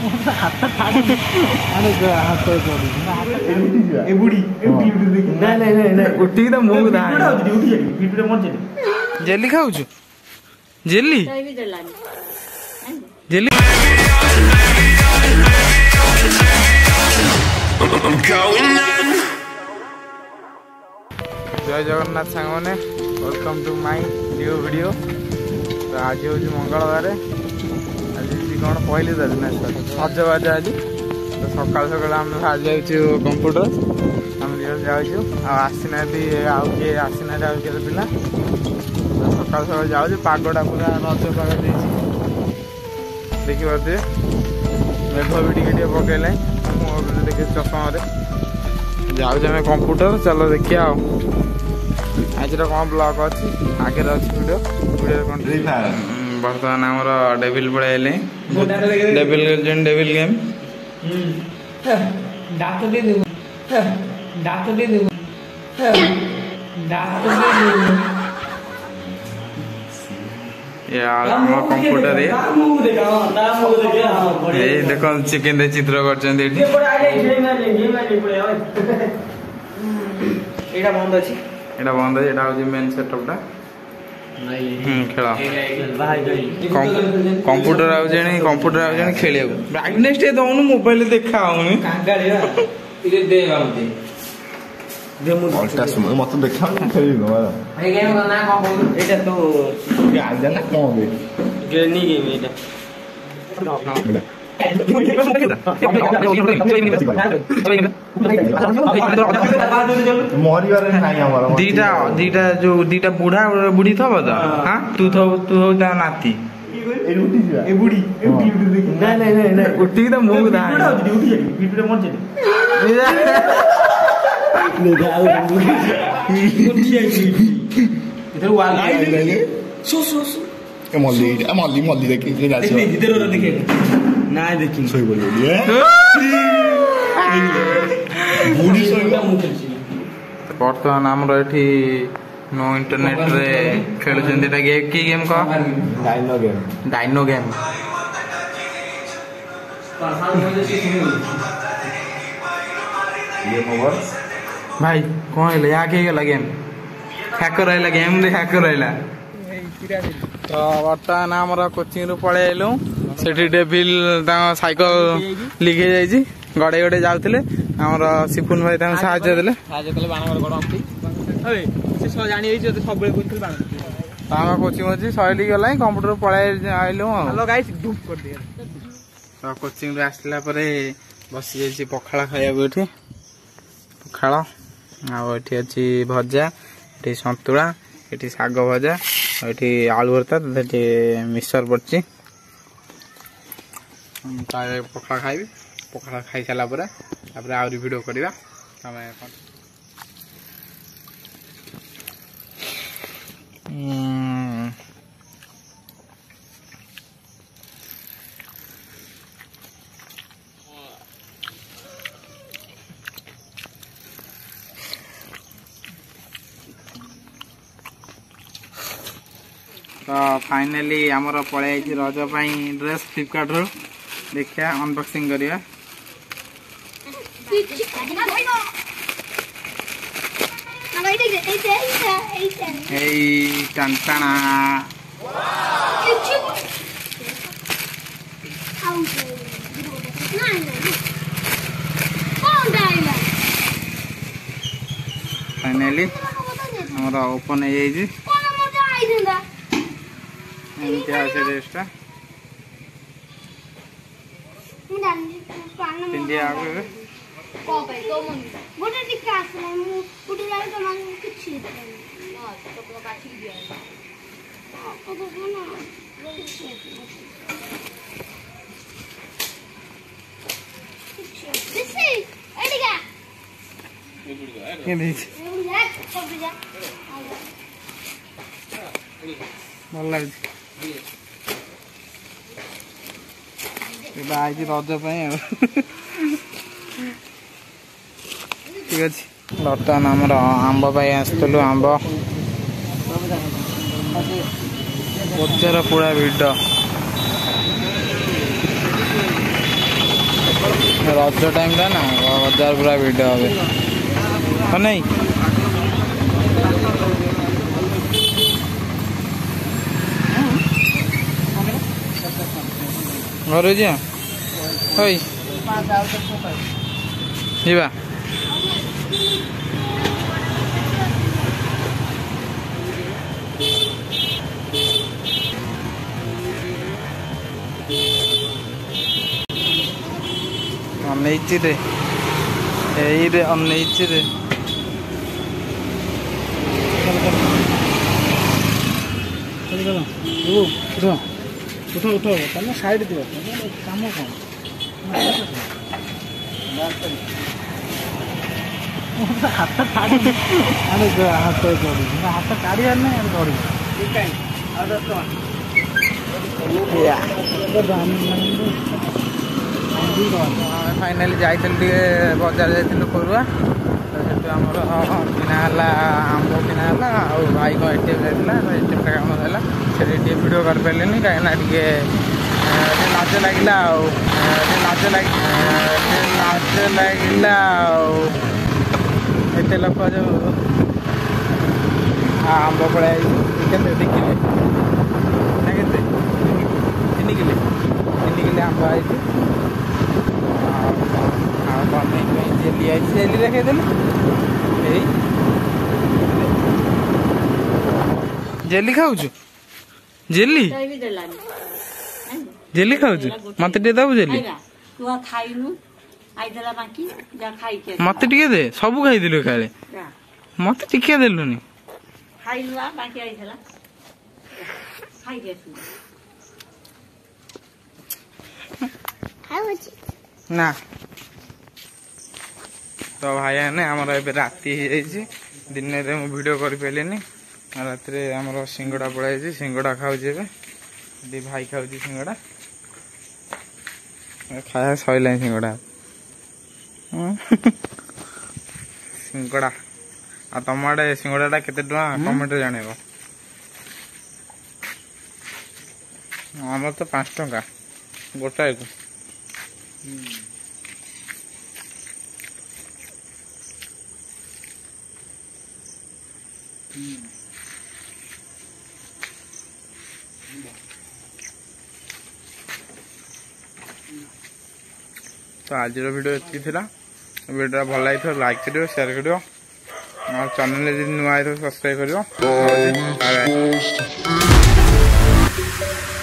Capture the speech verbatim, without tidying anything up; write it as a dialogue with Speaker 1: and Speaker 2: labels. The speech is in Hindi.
Speaker 1: जेली खाऊ जेली जेली जय जगन्नाथ सांग मैंने welcome to my new video. तो आज हूँ मंगलवार आज कौन पहली दिन ना सजबाज आज तो सकाल सकाल आम बाहर जाऊँ कंप्यूटर आम जाऊँ आसीना आउ किए आसीना आउ किए पिला सकाल सकाल जाऊँ पागटा पूरा रज पाग देखिए मेघ भी टे पकड़े देखिए चषमा जाऊँ आम कंप्यूटर चलो देखिए आज कौन ब्लॉग अच्छी आगे अच्छी वीडियो वीडियो कौन बर्तमान आमर डेविल पड़े डेविल डेविल गेम कंप्यूटर देखो चिकेन चित्र कर एटा बंद है एटा मेन सेटअप टा खेल कंप्यूटर आउनी कंप्यूटर आउनी खेल ब्राइटनेस टे दौनु मोबाइल देखा मत देखा दीटा दीटा जो दीटा बुढ़ा बुढ़ी थब तो हाँ तू थब तू हो नाती उठी तो मुँह मल्ली मल्ली मल्ली देखी ना देखी बर्तमान आमर ये नो इंटरनेट रे खेल की गेम कह डाइनो गेम डाइनो गेम भाई कौन है यहाँ के गला गेम हैकर रहा गेम हैकर रहा तो बर्तमान आमर कोचिंग रु पलि आलु से डेविल साइकल लिक हो जाए गड़े गड़े जाते आमर सिपुन भाई साहाଯ୍य देले कोचिंग अच्छी शैली गला कंप्यूटर पलि आलु तो कोचिंग आसला बसी जाइए पखाड़ खाया पखाड़ आठी अच्छी भजा ये सतुला ये शाग भजा ये आलू भर्ता ये मिक्सर पड़ी पखाड़ खाइबी पखाड़ खाई सारा पर आहरी वीडियो करवा तो फाइनली आमर पलि रज ड्रेस फ्लिपकार्ट रू देखिया अनबॉक्सिंग करिया टंटाना फाइनली आमर ओपन हो जाइए ड्रेसटा पिंधि भल लगे रज ठीक अच्छे बर्तमान आमर आंब आसलु आंब बजार पूरा भिड़ रज टाइम टा ना हजार पूरा भिड हे नहीं घर जा अनैची रे यही रे अनैची रे
Speaker 2: उठ उठ उठ तुम साइड दिव कम कौन हाथ काढ़ी हाथ हाथ काढ़ी ना पड़ी
Speaker 1: फाइनाली जाइए बजार जाइलु परुआ तो आमर किना आंब किना भाई को एटीएम जाइला एटीएम टा काम है से भिड कर पारे कहीं लाज लगे लाज लगे लाज लगे एत लोक जो आंब पड़ा देखिले तीन किले तीन किले आंब आई जेली आई जेली रखे जेली खाऊ जेली जेली खाऊ मत दबु जेली मत दे सब खाई काले मत टिके देलुनी ना तो भाई ने आमर ए राति दिन में वीडियो कर पारे रात आमर सिंगड़ा पड़ाई सिंगड़ा खाऊ भाई खाऊ सिंगड़ा खाया सैला सिंगड़ा सिंगड़ा आ तुम आड़े सिंगड़ा केते कमेंट जान आम तो पांच टंका गोटाए को तो आज वीडियो ये वीडियो भल लगी लाइक करो शेयर करो चैनल नुआ सब्सक्राइब करो।